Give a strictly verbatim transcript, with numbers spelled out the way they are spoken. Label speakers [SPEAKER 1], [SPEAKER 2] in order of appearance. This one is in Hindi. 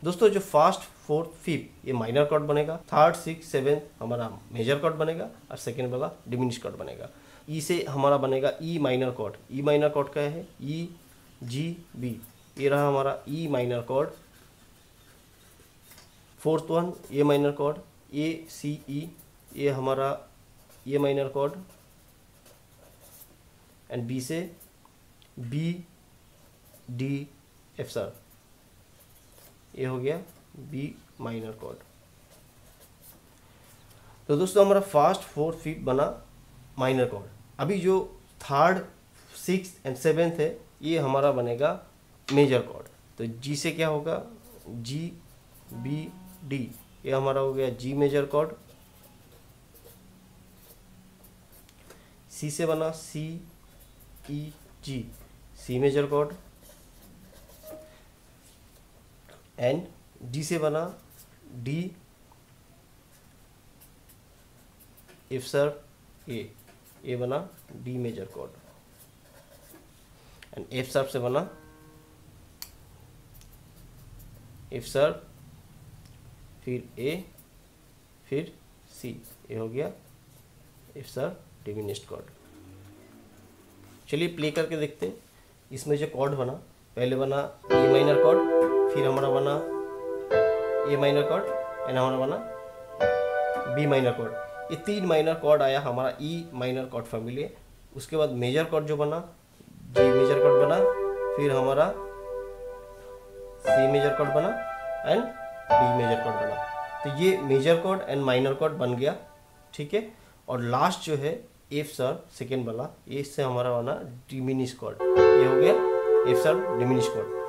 [SPEAKER 1] दोस्तों जो फर्स्ट फोर्थ फिफ्थ ये माइनर कॉर्ड बनेगा, थर्ड सिक्स सेवन हमारा मेजर कॉर्ड बनेगा और सेकेंड वाला डिमिनिश कॉर्ड बनेगा। ई से हमारा बनेगा E minor chord. E minor chord क्या है? ई जी बी, ये रहा हमारा E minor chord. Fourth one A minor chord, A C E, ये हमारा A minor chord. And B से बी डी एफ सर, ये हो गया बी माइनर कॉर्ड। तो दोस्तों हमारा फर्स्ट फोर्थ फिफ्थ बना माइनर कॉर्ड। अभी जो थर्ड सिक्स एंड सेवेंथ है ये हमारा बनेगा मेजर कॉर्ड। तो जी से क्या होगा? जी बी डी, ये हमारा हो गया जी मेजर कॉर्ड। सी से बना C E G, C major chord. And D से बना D F sharp A, A बना D major chord. And F sharp से बना एफ सर, फिर ए, फिर सी, ये हो गया एफ सर डिमिनिश्ड कॉर्ड। चलिए प्ले करके देखते हैं। इसमें जो कॉर्ड बना, पहले बना ए माइनर कॉर्ड, फिर हमारा बना ए माइनर कॉर्ड एंड हमारा बना बी माइनर कॉर्ड। ये तीन माइनर कॉर्ड आया हमारा ई माइनर कॉर्ड फैमिली। उसके बाद मेजर कॉर्ड जो बना, जी मेजर कॉर्ड बना, फिर हमारा सी मेजर कॉर्ड बना एंड डी मेजर कॉर्ड बना। तो ये major chord and minor chord बन गया, ठीक है। और लास्ट जो है एफ सर सेकेंड वाला, इससे हमारा बना डिमिनिश कॉर्ड, ये हो गया एफ सर डिमिनिश कॉर्ड।